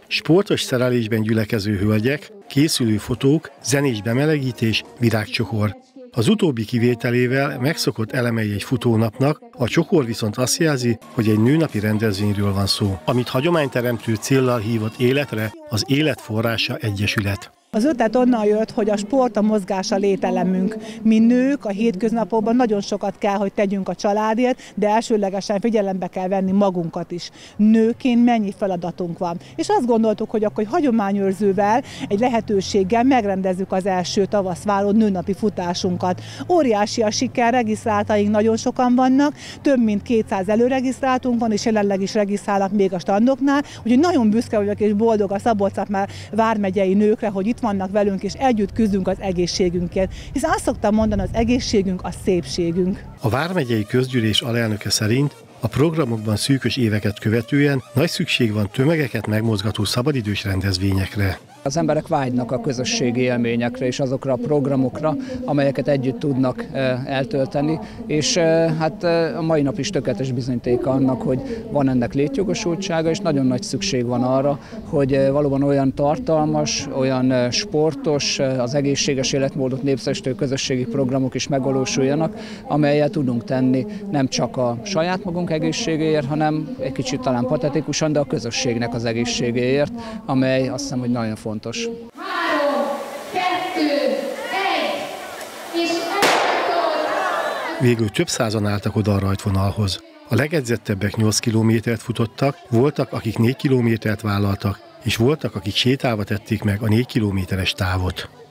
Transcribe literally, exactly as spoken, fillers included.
Sportos szerelésben gyülekező hölgyek, készülő fotók, zenés bemelegítés, virágcsokor. Az utóbbi kivételével megszokott elemei egy futónapnak, a csokor viszont azt jelzi, hogy egy nőnapi rendezvényről van szó, amit hagyományteremtő céllal hívott életre az Élet Forrása Egyesület. Az ötlet onnan jött, hogy a sport, a mozgás a lételemünk. Mi nők a hétköznapokban nagyon sokat kell, hogy tegyünk a családért, de elsőlegesen figyelembe kell venni magunkat is. Nőként mennyi feladatunk van. És azt gondoltuk, hogy akkor hagyományőrzővel, egy lehetőséggel megrendezzük az első tavaszváló nőnapi futásunkat. Óriási a siker, regisztráltaink nagyon sokan vannak, több mint kétszáz előregisztráltunk van, és jelenleg is regisztrálnak még a standoknál, úgyhogy nagyon büszke vagyok és boldog a Szabolcs-Szatmár vármegyei nőkre, hogy itt vannak velünk, és együtt küzdünk az egészségünkért. Hiszen azt szoktam mondani, az egészségünk a szépségünk. A vármegyei közgyűlés alelnöke szerint a programokban szűkös éveket követően nagy szükség van tömegeket megmozgató szabadidős rendezvényekre. Az emberek vágynak a közösségi élményekre és azokra a programokra, amelyeket együtt tudnak eltölteni, és hát a mai nap is tökéletes bizonyítéka annak, hogy van ennek létjogosultsága, és nagyon nagy szükség van arra, hogy valóban olyan tartalmas, olyan sportos, az egészséges életmódot népszerűsítő közösségi programok is megvalósuljanak, amelyet tudunk tenni nem csak a saját magunk egészségéért, hanem egy kicsit talán patetikusan, de a közösségnek az egészségéért, amely azt hiszem, hogy nagyon fontos. Három, kettő, egy, és eltart! Végül több százan álltak oda a rajtvonalhoz. A legedzettebbek nyolc kilométert futottak, voltak, akik négy kilométert vállaltak, és voltak, akik sétálva tették meg a négy kilométeres távot.